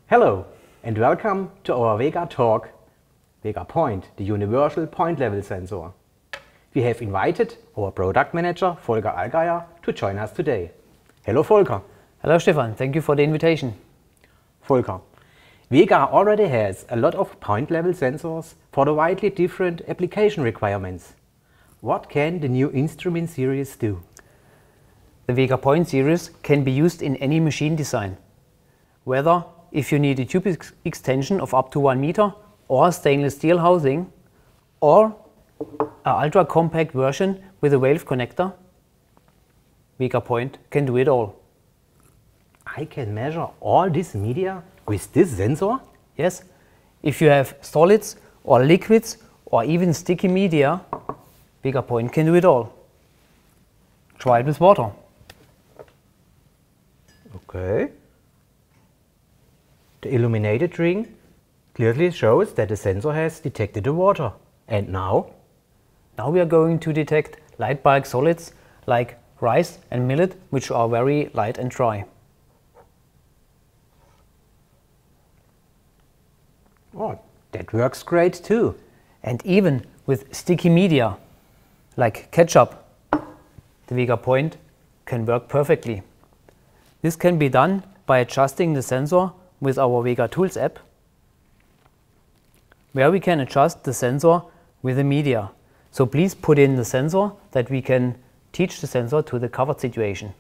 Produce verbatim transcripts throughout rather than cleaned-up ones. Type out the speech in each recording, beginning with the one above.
Hello and welcome to our VEGA talk, VEGAPOINT, the universal point level sensor. We have invited our product manager Volker Allgeier to join us today. Hello Volker. Hello Stefan, thank you for the invitation. Volker, VEGA already has a lot of point level sensors for the widely different application requirements. What can the new instrument series do? The VEGAPOINT series can be used in any machine design, whether if you need a tube ex extension of up to one meter or a stainless steel housing or an ultra compact version with a valve connector. VEGAPOINT can do it all. I can measure all this media with this sensor? Yes, if you have solids or liquids or even sticky media, VEGAPOINT can do it all. Try it with water. Okay. The illuminated ring clearly shows that the sensor has detected the water. And now? Now we are going to detect light bulk solids like rice and millet, which are very light and dry. Oh, that works great too. And even with sticky media like ketchup, the VEGAPOINT can work perfectly. This can be done by adjusting the sensor with our VEGA Tools app, where we can adjust the sensor with the media. So please put in the sensor that we can teach the sensor to the covered situation.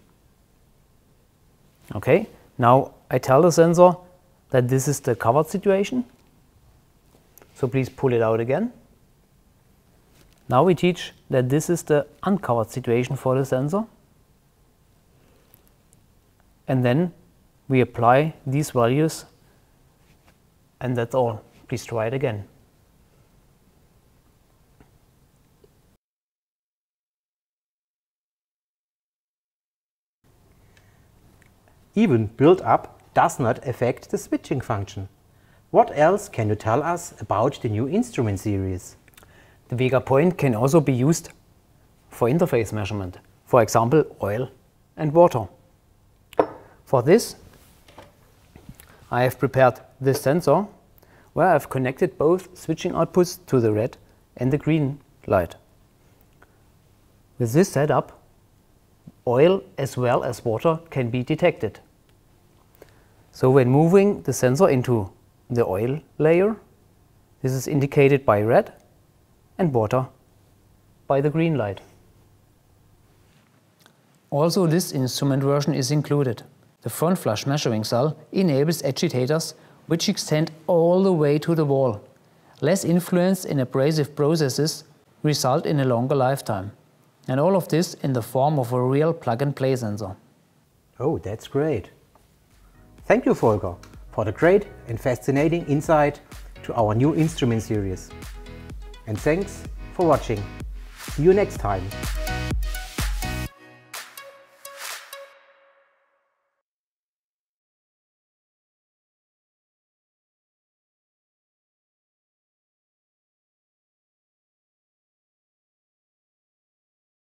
Okay, now I tell the sensor that this is the covered situation. So please pull it out again. Now we teach that this is the uncovered situation for the sensor. And then we apply these values, and that's all. Please try it again. Even build up does not affect the switching function. What else can you tell us about the new instrument series? The VEGAPOINT can also be used for interface measurement, for example oil and water. For this, I have prepared this sensor where I have connected both switching outputs to the red and the green light. With this setup, oil as well as water can be detected. So when moving the sensor into the oil layer, this is indicated by red and water by the green light. Also, this instrument version is included. The front flush measuring cell enables agitators which extend all the way to the wall. Less influence in abrasive processes result in a longer lifetime. And all of this in the form of a real plug-and-play sensor. Oh, that's great. Thank you, Volker, for the great and fascinating insight to our new instrument series. And thanks for watching. See you next time.